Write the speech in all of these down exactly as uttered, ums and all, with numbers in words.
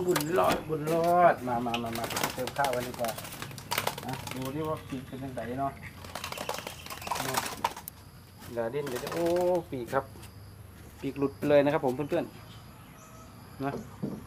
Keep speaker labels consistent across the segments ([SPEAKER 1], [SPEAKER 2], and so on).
[SPEAKER 1] บุญรอดบุญรอดมามามามาเติมข้าวกันดีกว่านะดูดิว่าปีกเป็นยังไงเนาะเดี๋ยวดิ้นเดี๋ยวโอ้ปีกครับปีกหลุดไปเลยนะครับผมเพื่อนๆนะ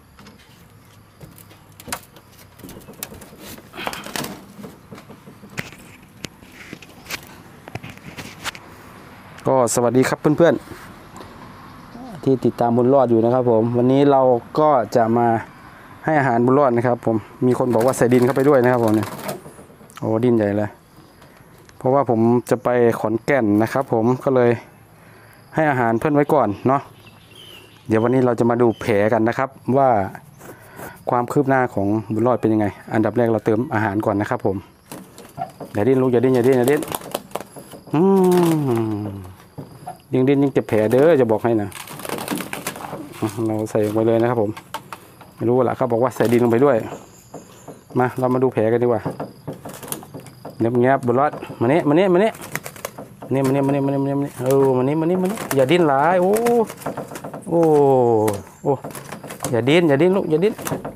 [SPEAKER 1] ก็สวัสดีครับเพื่อนๆที่ติดตามบุญรอดอยู่นะครับผมวันนี้เราก็จะมาให้อาหารบุญรอดนะครับผมมีคนบอกว่าใส่ดินเข้าไปด้วยนะครับผมเนี่ยโอ้ดินใหญ่เลยเพราะว่าผมจะไปขอนแก่นนะครับผมก็เลยให้อาหารเพื่อนไว้ก่อนเนาะเดี๋ยววันนี้เราจะมาดูแผลกันนะครับว่าความคืบหน้าของบุญรอดเป็นยังไงอันดับแรกเราเติมอาหารก่อนนะครับผมอย่าดิ้นลูกอย่าดิ้นอย่าดิ้นอย่าดิ้นอืมยิงดิ้นยิงเจ็บแผลเด้อจะบอกให้นะเราใส่ลงไปเลยนะครับผมไม่รู้ละเขาบอกว่าใส่ดินลงไปด้วยมาเรามาดูแผลกันดีกว่าเงียบเงียบบุญรอดมาเนี้ยมาเนี้ยมาเนี้ยนี่มาเนี้ยมาเนี้ยมาเนี้ยมาเนี้ยเออมาเนี้ยมาเนี้ยมาเนี้ยอย่าดิ้นหลายโอ้โอ้โอ้อย่าดิ้นอย่าดิ้นลูกอย่าดิ้น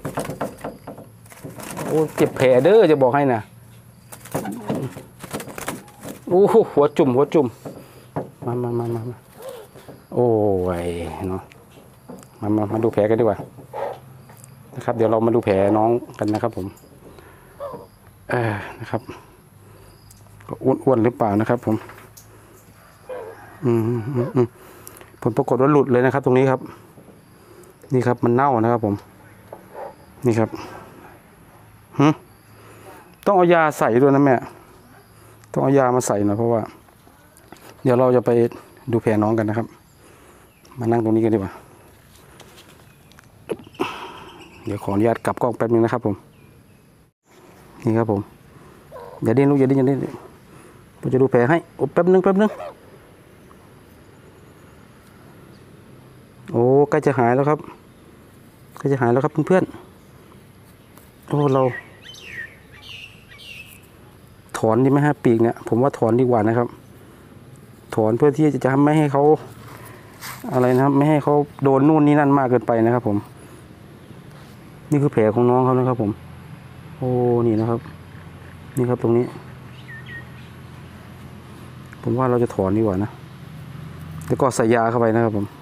[SPEAKER 1] โอ้เจ็บแผลเด้อจะบอกให้นะโอ้หัวจุ่มหัวจุ่มมามามามาโอ้ยเนาะมามามาดูแผลกันดีกว่านะครับเดี๋ยวเรามาดูแผลน้องกันนะครับผมเออนะครับอ้วนๆหรือเปล่านะครับผมอืมอืมอืมผลปรากฏว่าหลุดเลยนะครับตรงนี้ครับนี่ครับมันเน่านะครับผมนี่ครับฮึต้องเอายาใส่ด้วยนะแม่ต้องเอายามาใส่หน่อยเพราะว่าเดี๋ยวเราจะไปดูแผลน้องกันนะครับมานั่งตรงนี้กันดีกว่าเดี๋ยวขออนุญาตกลับกล้องแป๊บนึงนะครับผมนี่ครับผมอย่าดิ้นลูกอย่าดิ้นอย่าดิ้นผมจะดูแผลให้โอ้แป๊บนึงแป๊บนึงโอ้ใกล้จะหายแล้วครับใกล้จะหายแล้วครับเพื่อนๆโอ้เราถอนดีไหมฮะปีกเนี่ยผมว่าถอนดีกว่านะครับถอนเพื่อที่จะไม่ให้เขาอะไรนะครับไม่ให้เขาโดนนู่นนี่นั่นมากเกินไปนะครับผมนี่คือแผลของน้องเขานะครับผมโอ้นี่นะครับนี่ครับตรงนี้ผมว่าเราจะถอนดีกว่านะแล้วก็ใส่ยาเข้าไปนะครับผม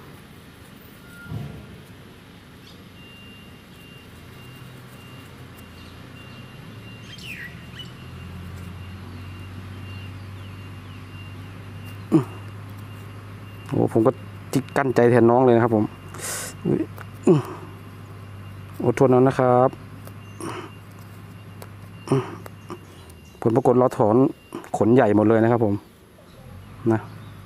[SPEAKER 1] โอ้ผมก็จิกกั้นใจแทนน้องเลยนะครับผมอดทนเอานะครับผลปรากฏเราถอนขนใหญ่หมดเลยนะครับผมนะ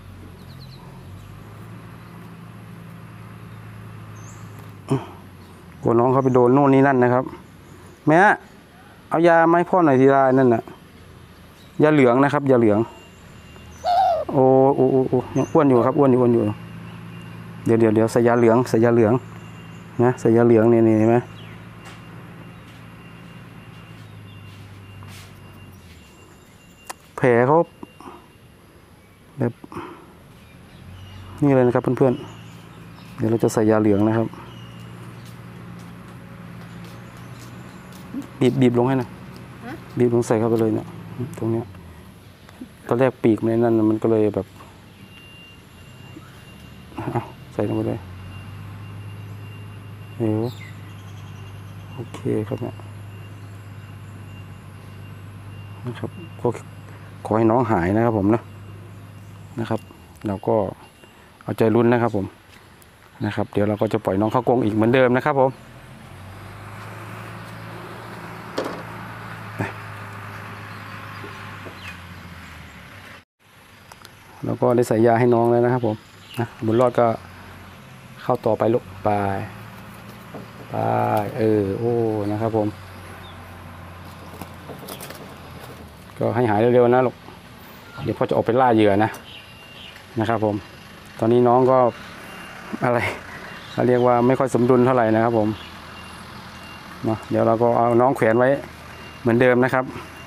[SPEAKER 1] กลัวน้องเขาไปโดนโน่นนี่นั่นนะครับแม่เอายาไม้พ่อหน่อยทีละนั่นน่ะยาเหลืองนะครับยาเหลืองโอ้โอ้โอ้โอ้ยังอ้วนอยู่ครับอ้วนอยู่อ้วนอยู่เดี๋ยวเดี๋ยวเดี๋ยวใส่ยาเหลืองใส่ยาเหลืองนะใส่ยาเหลืองนี่นี่เห็นไหมแผลเขาแบบนี่เลยนะครับเพื่อนๆเดี๋ยวเราจะใส่ยาเหลืองนะครับบีบบีบลงให้นะบีบลงใส่เข้าไปเลยเนี่ยตรงเนี้ยตอนแรกปีกมันนั่นมันก็เลยแบบเอาใส่ลงไปเลยเออโอเคครับเนี่ยนะครับก็ขอให้น้องหายนะครับผมนะนะครับเราก็เอาใจลุ้นนะครับผมนะครับเดี๋ยวเราก็จะปล่อยน้องเข้ากรงอีกเหมือนเดิมนะครับผมแล้วก็ได้ใส่ยาให้น้องแล้วนะครับผมนะบุญรอดก็เข้าต่อไปลุกไปไปเออโอ้นะครับผมก็ให้หายเร็วๆนะลูกเดี๋ยวพ่อจะออกไปล่าเหยื่อนะนะครับผมตอนนี้น้องก็อะไรเขาเรียกว่าไม่ค่อยสมดุลเท่าไหร่นะครับผมเนาะเดี๋ยวเราก็เอาน้องแขวนไว้เหมือนเดิมนะครับ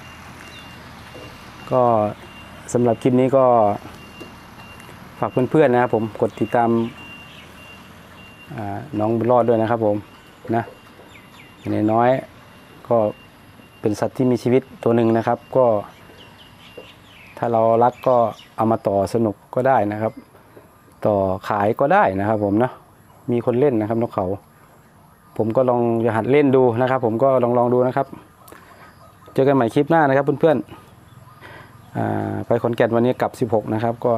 [SPEAKER 1] ก็สำหรับคลิปนี้ก็ฝากเพื่อนๆนะครับผมกดติดตามน้องบุญรอดด้วยนะครับผมนะในน้อยก็เป็นสัตว์ที่มีชีวิตตัวหนึ่งนะครับก็ถ้าเรารักก็เอามาต่อสนุกก็ได้นะครับต่อขายก็ได้นะครับผมเนาะมีคนเล่นนะครับนกเขาผมก็ลองจะหัดเล่นดูนะครับผมก็ลองลองดูนะครับเจอกันใหม่คลิปหน้านะครับเพื่อนๆไปขอนแก่นวันนี้กลับสิบหกนะครับก็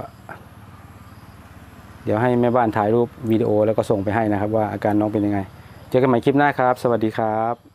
[SPEAKER 1] เดี๋ยวให้แม่บ้านถ่ายรูปวิดีโอแล้วก็ส่งไปให้นะครับว่าอาการน้องเป็นยังไงเจอกันใหม่คลิปหน้าครับสวัสดีครับ